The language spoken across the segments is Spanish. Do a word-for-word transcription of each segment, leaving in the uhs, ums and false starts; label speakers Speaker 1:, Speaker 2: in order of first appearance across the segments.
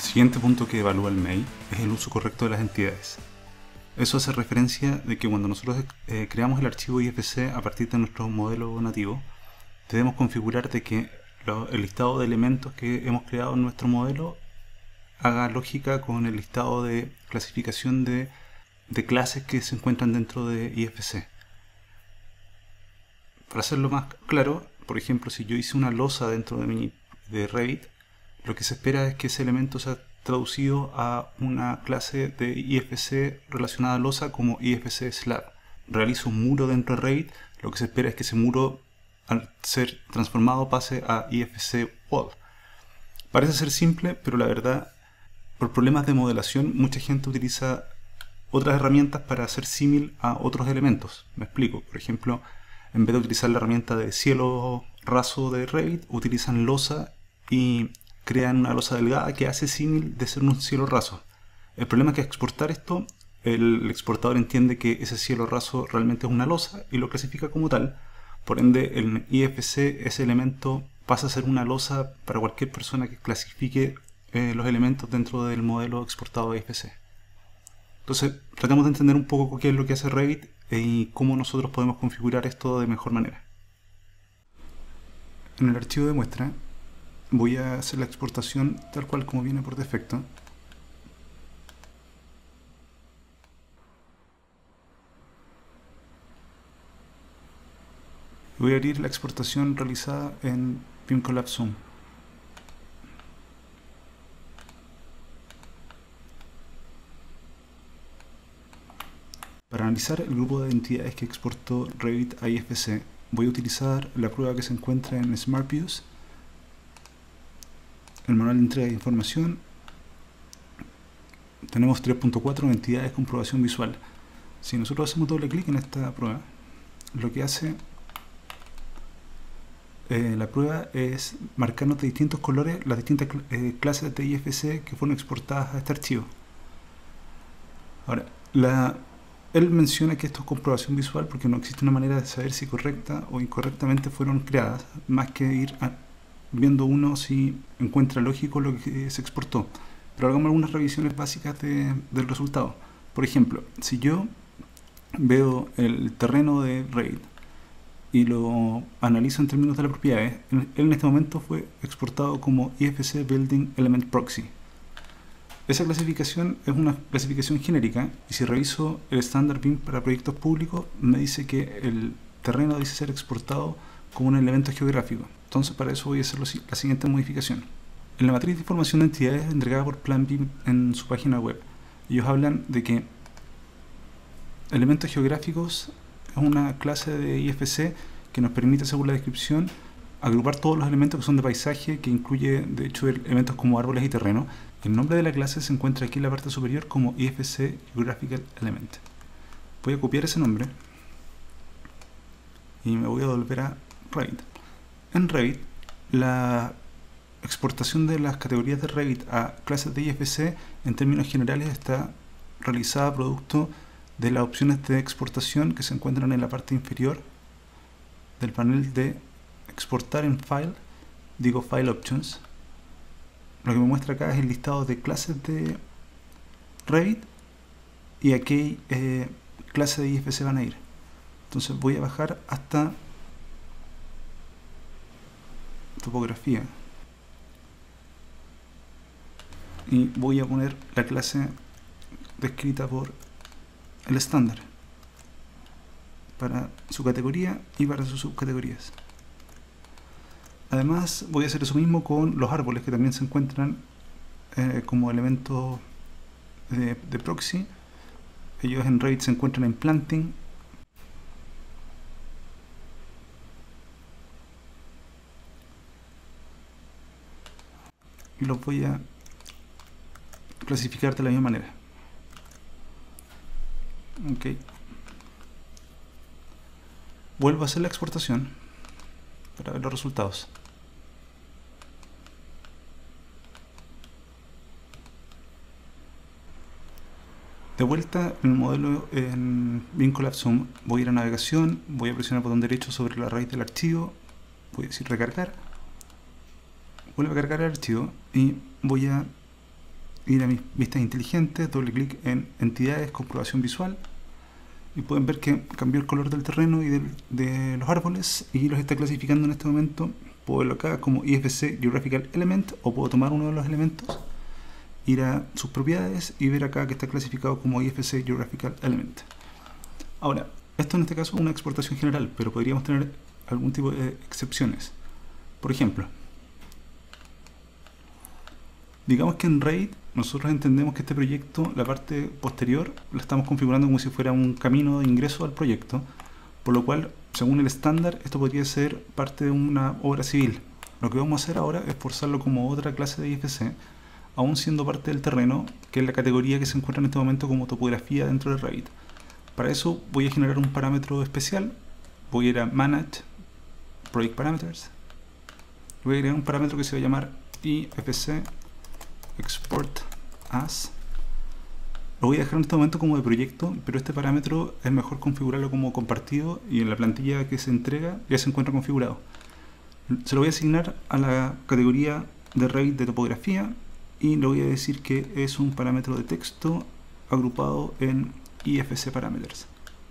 Speaker 1: siguiente punto que evalúa el M E I es el uso correcto de las entidades. Eso hace referencia de que cuando nosotros eh, creamos el archivo I F C a partir de nuestro modelo nativo, debemos configurar de que lo, el listado de elementos que hemos creado en nuestro modelo haga lógica con el listado de clasificación de, de clases que se encuentran dentro de I F C. Para hacerlo más claro, por ejemplo, si yo hice una losa dentro de, mi, de Revit, lo que se espera es que ese elemento sea traducido a una clase de I F C relacionada a losa como I F C slab. Realizo un muro dentro de Revit, lo que se espera es que ese muro, al ser transformado, pase a I F C wall. Parece ser simple, pero la verdad, por problemas de modelación, mucha gente utiliza otras herramientas para hacer símil a otros elementos. Me explico. Por ejemplo, en vez de utilizar la herramienta de cielo raso de Revit, utilizan losa y crean una losa delgada que hace símil de ser un cielo raso. El problema es que al exportar esto, el exportador entiende que ese cielo raso realmente es una losa y lo clasifica como tal. Por ende, en I F C ese elemento pasa a ser una losa para cualquier persona que clasifique eh, los elementos dentro del modelo exportado de I F C. Entonces, tratamos de entender un poco qué es lo que hace Revit y cómo nosotros podemos configurar esto de mejor manera. En el archivo de muestra voy a hacer la exportación tal cual como viene por defecto. Voy a abrir la exportación realizada en BIMCollab Zoom. Para analizar el grupo de entidades que exportó Revit a I F C, voy a utilizar la prueba que se encuentra en SmartViews, el manual de entrega de información. Tenemos tres punto cuatro entidades de comprobación visual. Si nosotros hacemos doble clic en esta prueba, lo que hace eh, la prueba es marcarnos de distintos colores las distintas eh, clases de I F C que fueron exportadas a este archivo. Ahora, la, él menciona que esto es comprobación visual porque no existe una manera de saber si correcta o incorrectamente fueron creadas, más que ir a, viendo uno si encuentra lógico lo que se exportó. Pero hagamos algunas revisiones básicas de, del resultado. Por ejemplo, si yo veo el terreno de Revit y lo analizo en términos de las propiedades, él en este momento fue exportado como I F C Building Element Proxy. Esa clasificación es una clasificación genérica y si reviso el estándar B I M para proyectos públicos me dice que el terreno dice ser exportado como un elemento geográfico. Entonces para eso voy a hacer la siguiente modificación. En la matriz de información de entidades entregada por Plan B I M en su página web, ellos hablan de que elementos geográficos es una clase de I F C que nos permite, según la descripción, agrupar todos los elementos que son de paisaje, que incluye de hecho elementos como árboles y terreno. El nombre de la clase se encuentra aquí en la parte superior como I F C Geographical Element. Voy a copiar ese nombre y me voy a volver a Revit. En Revit, la exportación de las categorías de Revit a clases de I F C en términos generales está realizada producto de las opciones de exportación que se encuentran en la parte inferior del panel de exportar en File, digo File Options. Lo que me muestra acá es el listado de clases de Revit y a qué eh, clase de I F C van a ir. Entonces voy a bajar hasta topografía y voy a poner la clase descrita por el estándar para su categoría y para sus subcategorías. Además voy a hacer eso mismo con los árboles que también se encuentran eh, como elementos de, de proxy. Ellos en Revit se encuentran en Planting. Y los voy a clasificar de la misma manera. Ok. Vuelvo a hacer la exportación para ver los resultados. De vuelta en el modelo en BIMCollab Zoom, voy a ir a navegación, voy a presionar el botón derecho sobre la raíz del archivo, voy a decir recargar, vuelvo a cargar el archivo y voy a ir a mis vistas inteligentes, doble clic en entidades, comprobación visual, y pueden ver que cambió el color del terreno y del, de los árboles y los está clasificando en este momento. Puedo verlo acá como I F C Geographical Element, o puedo tomar uno de los elementos, ir a sus propiedades y ver acá que está clasificado como I F C Geographical Element. Ahora, esto en este caso es una exportación general, pero podríamos tener algún tipo de excepciones. Por ejemplo, digamos que en RAID nosotros entendemos que este proyecto, la parte posterior, la estamos configurando como si fuera un camino de ingreso al proyecto, por lo cual, según el estándar, esto podría ser parte de una obra civil. Lo que vamos a hacer ahora es forzarlo como otra clase de I F C, aún siendo parte del terreno, que es la categoría que se encuentra en este momento como topografía dentro de RAID. Para eso voy a generar un parámetro especial, voy a ir a Manage, Project Parameters, voy a crear un parámetro que se va a llamar I F C Export As. Lo voy a dejar en este momento como de proyecto, pero este parámetro es mejor configurarlo como compartido y en la plantilla que se entrega ya se encuentra configurado. Se lo voy a asignar a la categoría de RAID de topografía y le voy a decir que es un parámetro de texto agrupado en I F C Parameters.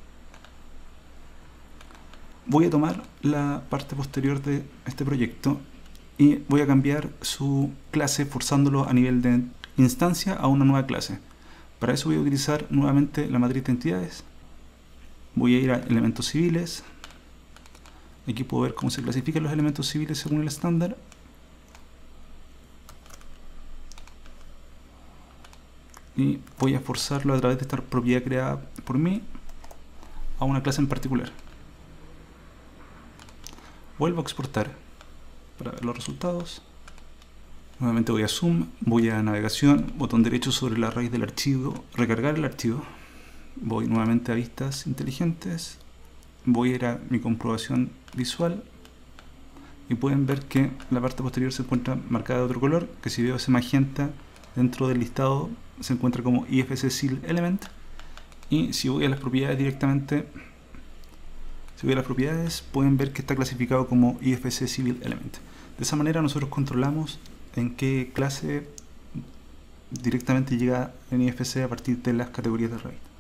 Speaker 1: Voy a tomar la parte posterior de este proyecto y voy a cambiar su clase forzándolo a nivel de instancia a una nueva clase. Para eso voy a utilizar nuevamente la matriz de entidades. Voy a ir a elementos civiles. Aquí puedo ver cómo se clasifican los elementos civiles según el estándar. Y voy a forzarlo a través de esta propiedad creada por mí a una clase en particular. Vuelvo a exportar para ver los resultados. Nuevamente voy a Zoom, voy a Navegación, botón derecho sobre la raíz del archivo, recargar el archivo. Voy nuevamente a Vistas Inteligentes, voy a ir a mi comprobación visual y pueden ver que la parte posterior se encuentra marcada de otro color, que si veo ese magenta dentro del listado se encuentra como I F C Seal Element, y si voy a las propiedades directamente, si voy a las propiedades pueden ver que está clasificado como I F C Civil Element. De esa manera nosotros controlamos en qué clase directamente llega en I F C a partir de las categorías de RAID.